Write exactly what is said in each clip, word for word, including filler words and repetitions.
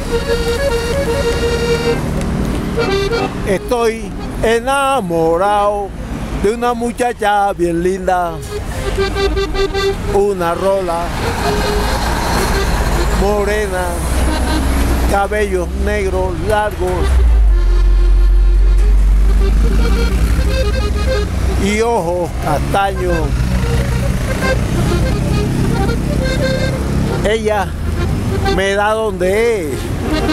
Estoy enamorado de una muchacha bien linda, una rola morena, cabellos negros largos y ojos castaños. Ella me da donde es,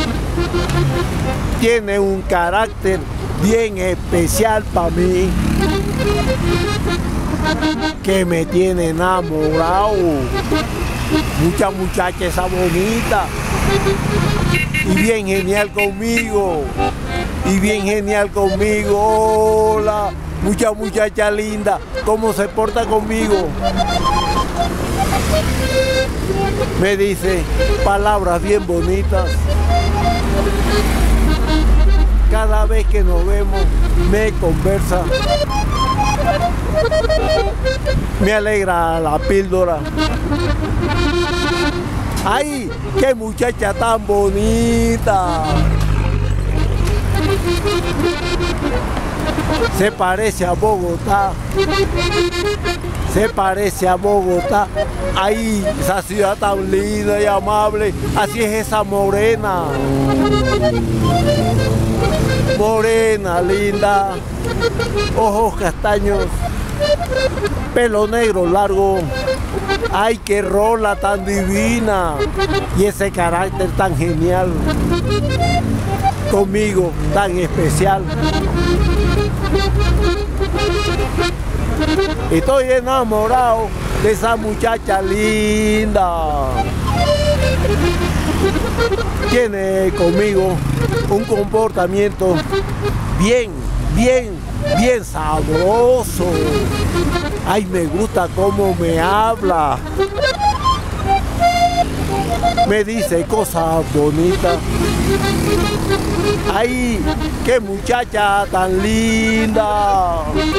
tiene un carácter bien especial para mí, que me tiene enamorado. Mucha muchacha esa bonita y bien genial conmigo, y bien genial conmigo. Hola, mucha muchacha linda, ¿cómo se porta conmigo? Me dice palabras bien bonitas. Cada vez que nos vemos me conversa, me alegra la píldora. ¡Ay, qué muchacha tan bonita! Se parece a Bogotá, se parece a Bogotá. ¡Ay, esa ciudad tan linda y amable! Así es esa morena. Morena, linda, ojos castaños, pelo negro largo. ¡Ay, qué rola tan divina! Y ese carácter tan genial, conmigo tan especial. Estoy enamorado de esa muchacha linda. Tiene conmigo un comportamiento bien, bien, bien sabroso. Ay, me gusta cómo me habla. Me dice cosas bonitas. Ay, qué muchacha tan linda.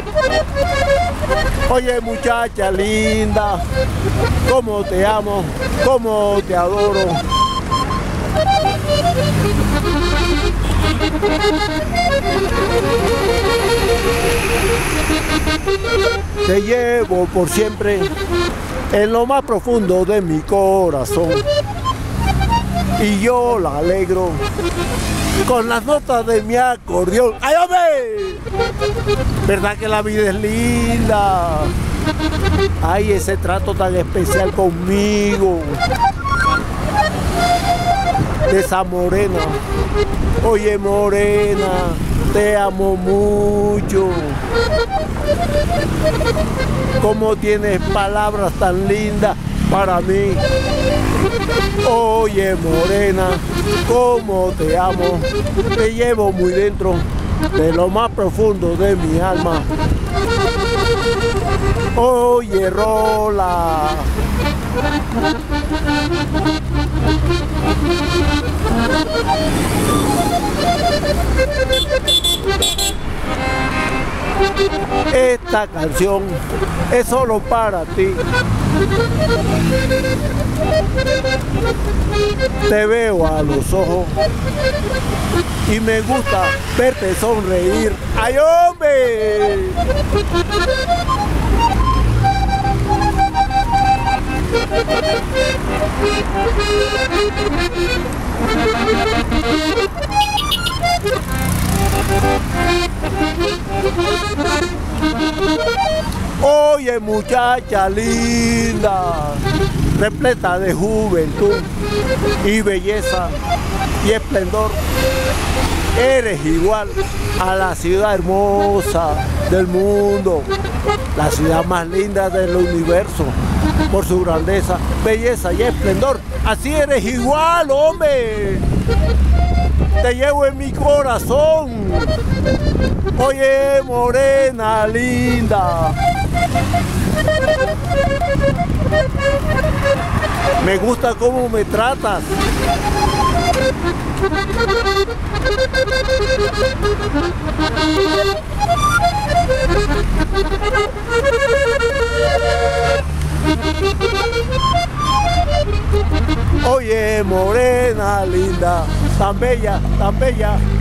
Oye, muchacha linda, cómo te amo, cómo te adoro. Te llevo por siempre en lo más profundo de mi corazón, y yo la alegro con las notas de mi acordeón. ¡Ay, hombre! ¿Verdad que la vida es linda? ¡Ay, ese trato tan especial conmigo! De esa morena. Oye, morena, te amo mucho. Cómo tienes palabras tan lindas para mí. Oye, morena, cómo te amo. Te llevo muy dentro de lo más profundo de mi alma. Oye, rola. Esta canción es solo para ti. Te veo a los ojos y me gusta verte sonreír. ¡Ay, hombre! Oye, muchacha linda, repleta de juventud y belleza y esplendor, eres igual a la ciudad hermosa del mundo, la ciudad más linda del universo, por su grandeza, belleza y esplendor. Así eres igual, hombre. Te llevo en mi corazón. Oye, morena linda, me gusta cómo me tratas. Oye, morena linda, tan bella, tan bella.